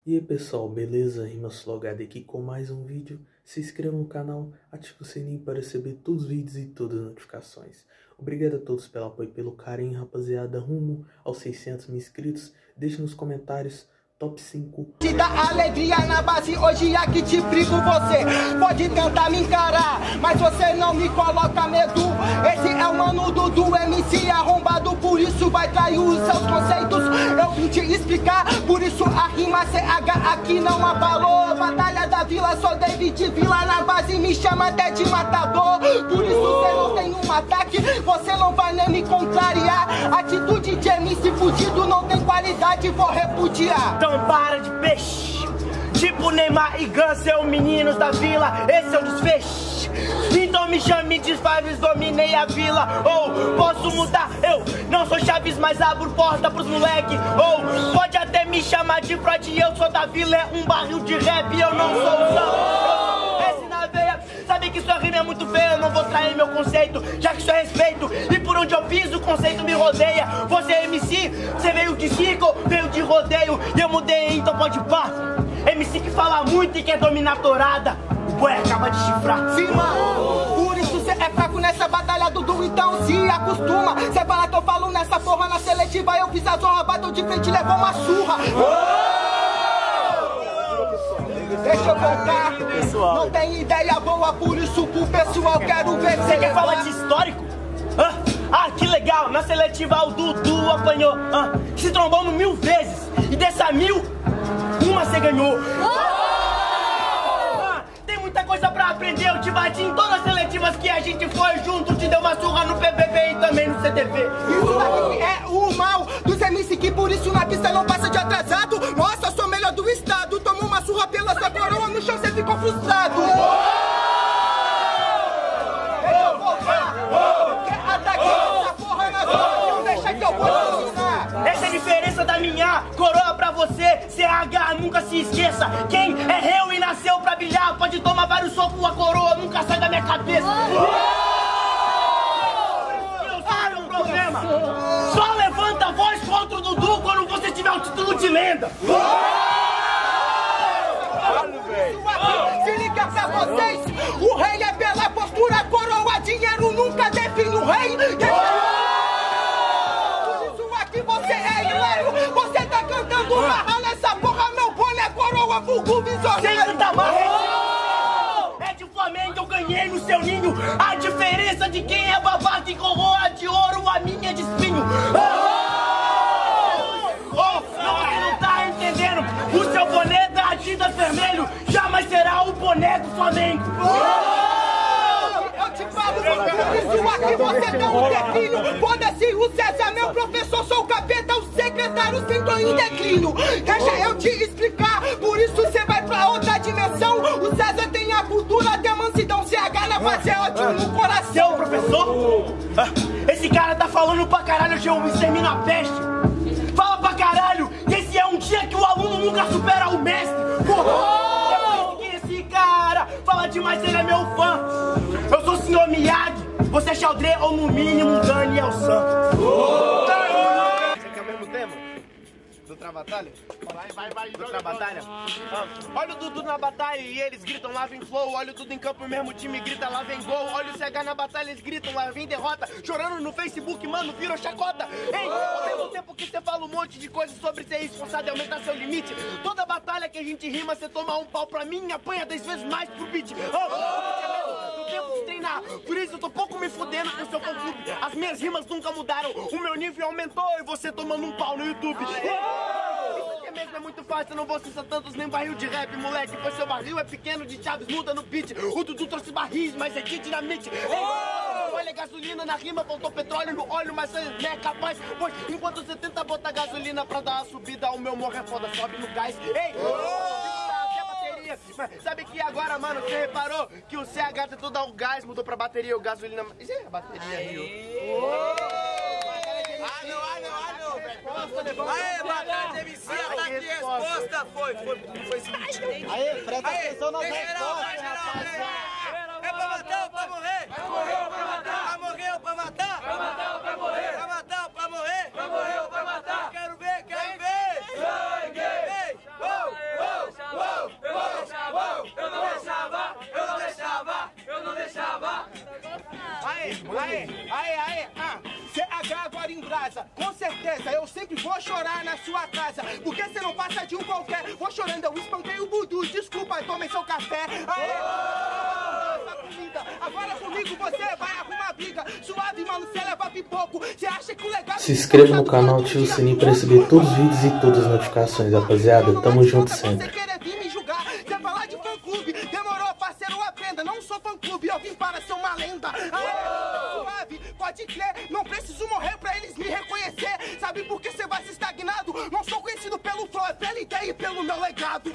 E aí pessoal, beleza? RimaSlogado aqui com mais um vídeo. Se inscreva no canal, ative o sininho para receber todos os vídeos e todas as notificações. Obrigado a todos pelo apoio e pelo carinho, rapaziada, rumo aos 600 mil inscritos. Deixe nos comentários top 5. Te dá alegria na base, hoje aqui te brigo você. Pode tentar me encarar, mas você não me coloca medo. Esse é o mano Dudu, MC arrombado, por isso vai trair os seus conceitos. Eu vim te explicar, por isso a rima CH aqui não abalou. Batalha da Vila, sou David Vila na base, me chama até de matador. Por isso você não tem um ataque, você não vai nem me contrariar. Atitude de MC fudido não tem qualidade, vou repudiar. Então para de peixe, tipo Neymar e Gansel, meninos da vila, esse é o desfecho. Então me chame de Faves, dominei a vila. Ou posso mudar, eu não sou Chaves, mas abro porta pros moleque. Ou pode até me chamar de Freud, eu sou da vila, é um barril de rap, eu não sou o samba. Esse na veia, sabe que sua rima é muito feia, eu não vou trair meu conceito, já que isso é respeito. E por onde eu piso, o conceito me rodeia. Você é MC, você veio de circo, veio de rodeio, e eu mudei, então pode pá. MC que fala muito e quer dominar a torada, o boi acaba de chifrar. Sim, mano, por isso cê é fraco nessa batalha, Dudu, então se acostuma. Cê fala que eu falo nessa porra, na seletiva eu fiz a zorra, bateu de frente e levou uma surra. Deixa eu voltar, não tem ideia boa, por isso pro pessoal quero ver. Você quer falar de histórico? Ah, que legal, na seletiva o Dudu apanhou. Se trombamos 1000 vezes, e dessa 1000, uma você ganhou. Tem muita coisa pra aprender, eu te bati em todas as seletivas que a gente foi junto. Te deu uma surra no PVP e também no CTV. Isso aqui é o mal dos MC que por isso na pista não passa de atrasado. Nossa, eu sou o melhor do estado, tomou uma surra pela sua coroa, no chão você ficou frustrado. Deixa eu voltar, quer atacar essa porra na zona, não deixa que eu vou te ensinar. Essa é a diferença da minha coroa pra você, CH, nunca se esqueça. Quem é réu e nasceu pra brilhar, pode tomar vários socos, a coroa nunca sai da minha cabeça. Eu sei o problema, só levanta a voz contra o Dudu quando você tiver o título de lenda. Se liga pra vocês, o rei é pela postura, coroa, dinheiro nunca define o rei. Por isso aqui você é hilário, você tá cantando marra nessa porra, meu boné, coroa, vulgo, visionário. Sem tanta marra, é de Flamengo, eu ganhei no seu ninho. A diferença de quem é babaca e coroa de ouro, a minha é de espinho. Você não tá entendendo, o seu boné da Adidas vermelho jamais será o boné do Flamengo. Eu te falo, por isso aqui você tem um declínio. Foda-se o César, meu professor, sou o capeta, o secretário sentou em declínio. Deixa eu te explicar, por isso você vai pra outra dimensão. O César tem a cultura, tem a mansidão, CH na base é ótimo no coração. Seu professor? Esse cara tá falando pra caralho, eu extermino a peste. Fala pra caralho, esse é um dia que o aluno nunca supera o mestre. Porra! Que esse cara fala demais, ele é meu fã. Eu sou o senhor Miyagi, você é Xaldré ou no mínimo Daniel San. Esse é o mesmo tema? Do Travatalha? Vai, do Travatalha. Olha o Dudu na batalha e eles gritam lá vem flow. Olha o Dudu em campo e o mesmo time grita lá vem gol. Olha o CH na batalha, eles gritam lá vem derrota. Chorando no Facebook, mano, virou chacota. Ei, ao mesmo tempo que você fala um monte de coisa sobre ser esforçado e aumentar seu limite, toda batalha que a gente rima, você toma um pau pra mim e apanha 10 vezes mais pro beat. No tempo de treinar, por isso eu tô pouco me fudendo com o seu fã-clube. As minhas rimas nunca mudaram, o meu nível aumentou e você tomando um pau no YouTube. Isso aqui mesmo é muito fácil, eu não vou cessar tantos nem barril de rap, moleque. Pois seu barril é pequeno de Chaves, muda no beat. O Dudu trouxe barris, mas é de dinamite. Olha gasolina na rima, faltou petróleo no óleo, mas você não é capaz. Pois enquanto você tenta botar gasolina pra dar a subida, o meu morro é foda, sobe no gás. Ei, mas sabe que agora, mano, você reparou que o CH tentou dar um gás, mudou pra bateria, o gasolina... Isso é a bateria, viu? Aê, batalha de MC, ataque e resposta. Foi sim. Aê, presta atenção nas respostas, É pra matar ou pra morrer? Pra morrer ou pra matar? Pra morrer ou pra matar? Pra matar ou pra morrer? Pra matar ou pra morrer? Pra morrer ou pra matar? Quero ver! Sangue! Ei! Oh! de um qualquer. Vou chorando, eu espanquei o Budu. Desculpa, tomei seu café. Agora comigo você vai arrumar briga. Suave, mano, você leva pipoco. Você acha que o legal... Se inscreva no canal, ative o sininho para receber todos os vídeos e todas as notificações, rapaziada. Tamo junto sempre. Você querer vir me julgar, você falar de fã-clube. Demorou, parceiro, aprenda. Não sou fã-clube, eu vim para ser uma lenda. Suave, pode crer. Não preciso morrer pra eles me reconhecer. Sabe por que você vai se estagnado? Não sou conhecido pelo flow, é pela ideia e pelo meu legado.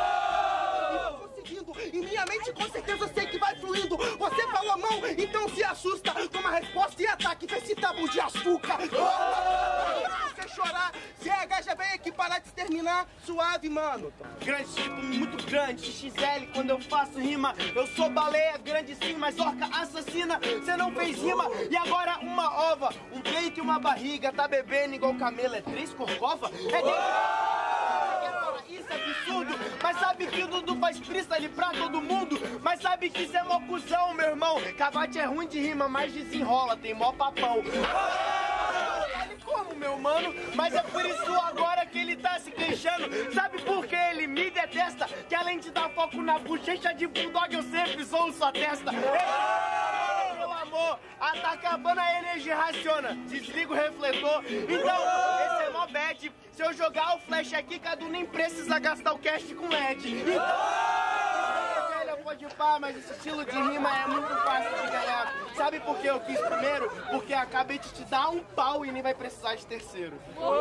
Em minha mente com certeza eu sei que vai fluindo. Você falou a mão, então se assusta. Toma resposta e ataque, vê se tá bom de açúcar. Você chorar, CH já vem aqui para te exterminar. Suave, mano. Grande tipo, muito grande, XL quando eu faço rima. Eu sou baleia, grande sim, mas orca assassina. Cê não fez rima, e agora uma ova, um peito e uma barriga. Tá bebendo igual camelo, é 3 corcova? Isso é absurdo, mas sabe que o Dudu faz freestyle pra todo mundo. Mas sabe que isso é mó cuzão, meu irmão. Cavate é ruim de rima, mas desenrola, tem mó papão. Olha como, meu mano, mas é por isso agora que ele tá se queixando. Sabe por que ele me detesta? Que além de dar foco na bochecha de bulldog, eu sempre sou sua testa. Pelo amor, tá acabando a energia, raciona. Desliga o refletor. Então, esse é mó bad. Se eu jogar o flash aqui, Cadu nem precisa gastar o cast com LED. Então, velho, pode pá, mas esse estilo de rima é muito fácil de ganhar. Sabe por que eu quis primeiro? Porque acabei de te dar um pau e nem vai precisar de terceiro.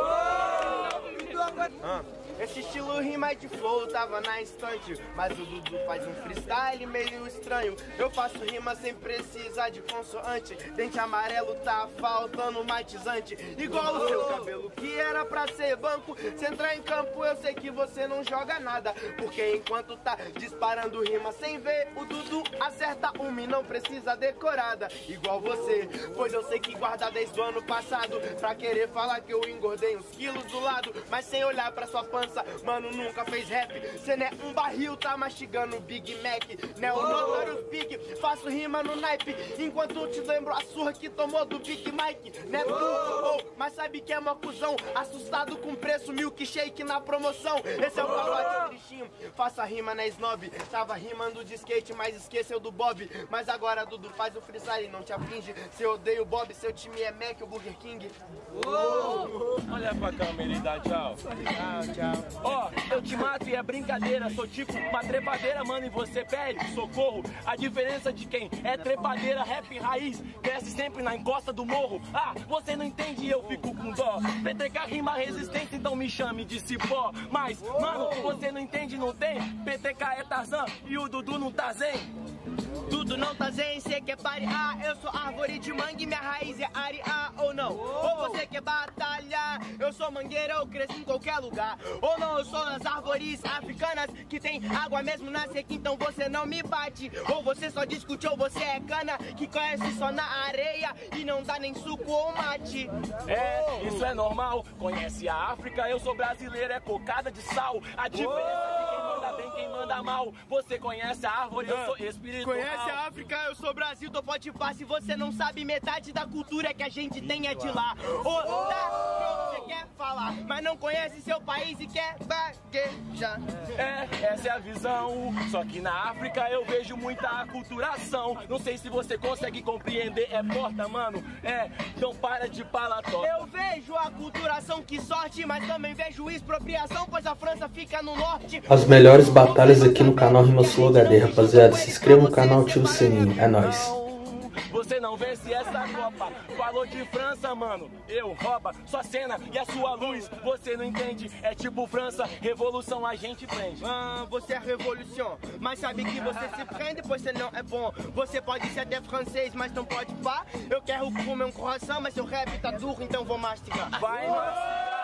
Esse estilo rima de flow tava na instante, mas o Dudu faz um freestyle meio estranho. Eu faço rima sem precisar de consoante. Dente amarelo tá faltando matizante. Igual o seu cabelo que era pra ser banco. Se entrar em campo eu sei que você não joga nada, porque enquanto tá disparando rima sem ver, o Dudu acerta uma e não precisa decorada. Igual você, pois eu sei que guarda desde o ano passado, pra querer falar que eu engordei uns quilos do lado. Mas sem olhar pra sua pança, mano, nunca fez rap. Cê não é um barril, tá mastigando Big Mac. Né, o Notorious Big, faço rima no naipe, enquanto te lembro a surra que tomou do Big Mike. Né, mas sabe que é uma cuzão, assustado com preço, milkshake na promoção. Esse é o calote tristinho, faça rima na snob. Tava rimando de skate, mas esqueceu do Bob. Mas agora Dudu faz o freestyle, não te aflige. Se odeia o Bob, seu time é Mac ou Burger King. Olha pra câmera e dá tchau. Tchau. Ó, eu te mato e é brincadeira. Sou tipo uma trepadeira, mano, e você pede socorro. A diferença de quem é trepadeira, rap raiz, desce sempre na encosta do morro. Ah, você não entende e eu fico com dó. PTK rima resistência, então me chame de cipó. Mas, mano, você não entende, não tem? PTK é Tarzan e o Dudu não tá zen. Dudu não tá zen, cê quer parear. Eu sou árvore de mangue, minha raiz é arear ou não? Ou você quer batalhar? Eu sou mangueira, eu cresci em qualquer lugar. Ou não, eu sou nas árvores africanas que tem água mesmo na seca, então você não me bate. Ou você só discute, ou você é cana que conhece só na areia e não dá nem suco ou mate. É, isso é normal, conhece a África, eu sou brasileiro, é cocada de sal. A diferença de quem manda bem, quem manda mal. Você conhece a árvore, eu sou espiritual. Conhece a África, eu sou Brasil, tô pode pá. Se você não sabe, metade da cultura que a gente tem é de lá. Ô, tá, você quer falar, mas não conhece seu país e quer vaguejar. É, essa é a visão. Só que na África eu vejo muita aculturação. Não sei se você consegue compreender, é porta, mano. É, então para de palató. Eu vejo a aculturação, que sorte, mas também vejo expropriação, pois a França fica no norte. As melhores batalhas aqui no canal RimaSlow HD, rapaziada. Se inscreva no canal, ative o sininho. É nóis. Você não vence essa Copa. Falou de França, mano. Eu rouba sua cena e a sua luz. Você não entende, é tipo França. Revolução a gente prende. Você é revolução, mas sabe que você se prende, pois você não é bom. Você pode ser até francês, mas não pode pá. Eu quero comer um croissant, mas seu rap tá duro, então vou mastigar. Vai mastigar.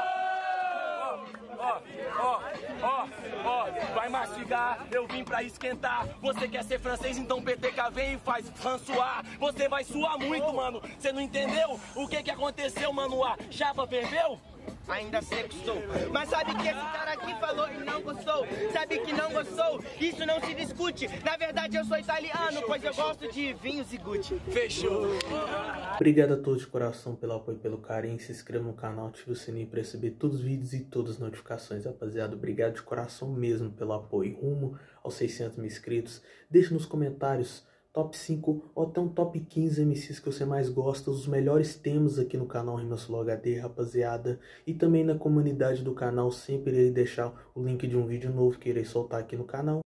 Vai mastigar, eu vim pra esquentar. Você quer ser francês, então PTK vem e faz François. Você vai suar muito, mano. Você não entendeu o que aconteceu, mano? A chapa ferveu? Ainda sextou, mas sabe que esse cara aqui falou e não gostou. Sabe que não gostou, isso não se discute. Na verdade eu sou italiano, pois eu gosto de vinhos e Gucci. Fechou. Obrigado a todos de coração pelo apoio e pelo carinho. Se inscreva no canal, ative o sininho para receber todos os vídeos e todas as notificações, rapaziada. Obrigado de coração mesmo pelo apoio. Rumo aos 600 mil inscritos. Deixe nos comentários top 5 ou até um top 15 MCs que você mais gosta, os melhores temas aqui no canal Rimas Flow HD, rapaziada. E também na comunidade do canal sempre irei deixar o link de um vídeo novo que irei soltar aqui no canal.